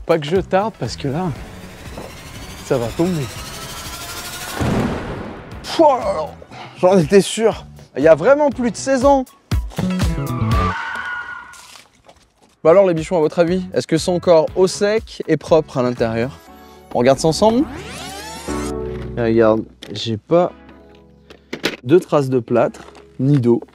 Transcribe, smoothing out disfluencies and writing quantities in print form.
pas que je tarde parce que là, ça va tomber. J'en étais sûr. Il y a vraiment plus de 16 ans. Bah alors les bichons, à votre avis, est-ce que c'est encore au sec et propre à l'intérieur? On regarde ça ensemble. Et regarde, j'ai pas de traces de plâtre, ni d'eau.